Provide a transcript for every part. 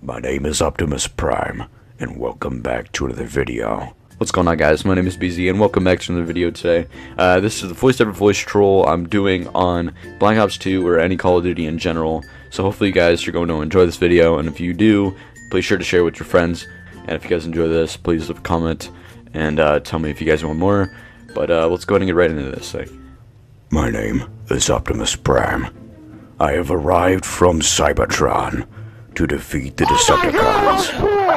My name is Optimus Prime, and welcome back to another video. What's going on, guys? My name is BZ, and welcome back to another video today. This is the first ever voice troll I'm doing on Black Ops 2 or any Call of Duty in general. So hopefully you guys are going to enjoy this video, and if you do, please sure to share with your friends. And if you guys enjoy this, please leave a comment and tell me if you guys want more. But let's go ahead and get right into this thing. My name is Optimus Prime. I have arrived from Cybertron to defeat the Decepticons.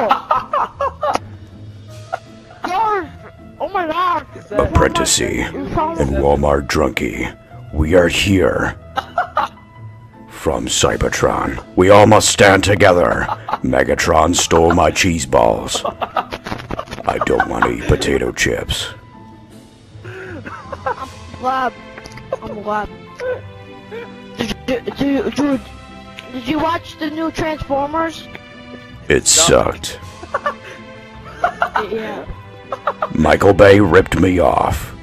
Oh my god! Apprenticey and Walmart Drunkie, we are here from Cybertron. We all must stand together. Megatron stole my cheese balls. I don't want to eat potato chips. I'm glad. Did you watch the new Transformers? It sucked. Yeah. Michael Bay ripped me off.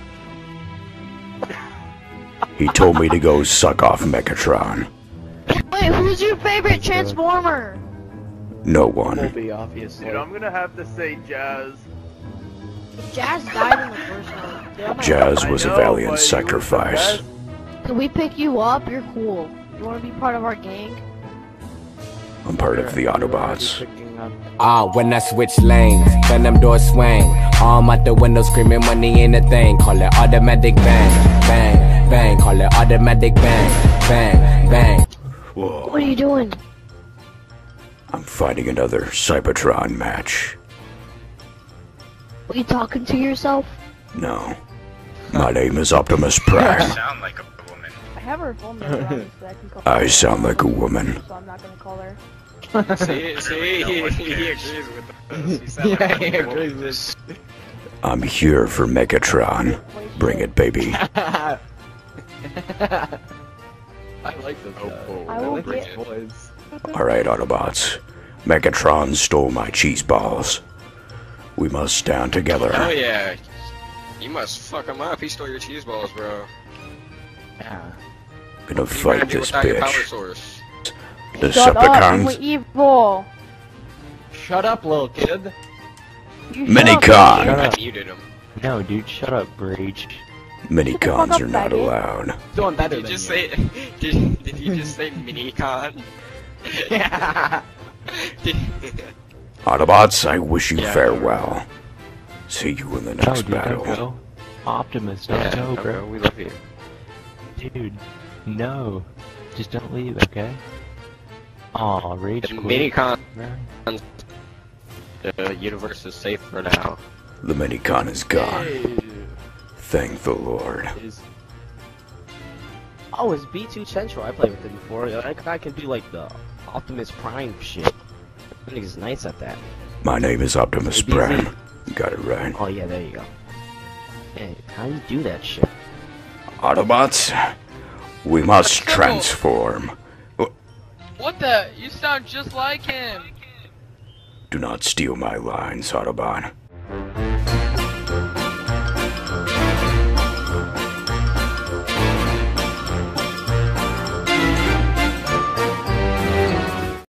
He told me to go suck off Megatron. Wait, who's your favorite Transformer? No one. Obviously. Dude, I'm gonna have to say Jazz. Jazz died in the first one. Dude, Jazz was a valiant sacrifice. Can we pick you up? You're cool. You wanna be part of our gang? I'm part of the Autobots. When I switch lanes, then them doors swing. Arm out the window screaming money ain't a thing. Call it automatic bang, bang, bang. Call it automatic bang, bang, bang. Whoa. What are you doing? I'm fighting another Cybertron match. Are you talking to yourself? No. My name is Optimus Prime. Sound like a woman. I have her phone number on this that I can call I sound like a woman. so I'm not gonna call her. See, he agrees with us. He sounds Yeah, like he a agrees woman. with I'm here for Megatron. Bring it, baby. I like this guy. I will like his get- voice. Alright, Autobots. Megatron stole my cheese balls. We must stand together. Oh yeah. You must fuck him up. He stole your cheese balls, bro. Yeah. Gonna What are you fight gonna do this without your power bitch. source? Shut up, Decepticons. you evil. Shut up, little kid. You shut Minicon. up, I muted him. No, dude, shut up, Breach. Minicons up, are not faggot. allowed. Doing better Did than you just you. say? Did you just say minicon? Yeah. Autobots, I wish you Yeah. farewell. See you in the No, next dude, don't battle. go. Optimus, don't go, bro. We love you. Dude, no. Just don't leave, okay? Aw, Rage The quit. minicon. bro. The universe is safe for now. The Minicon is gone. Thank the Lord. Oh, it's B2 Central. I played with it before. I can do like the Optimus Prime shit. I think he's nice at that. My name is Optimus Hey, BZ. Prime. Got it right. Oh yeah, there you go. Hey, how do you do that shit? Autobots, we must transform. What the? You sound just like him. Do not steal my lines, Autobot.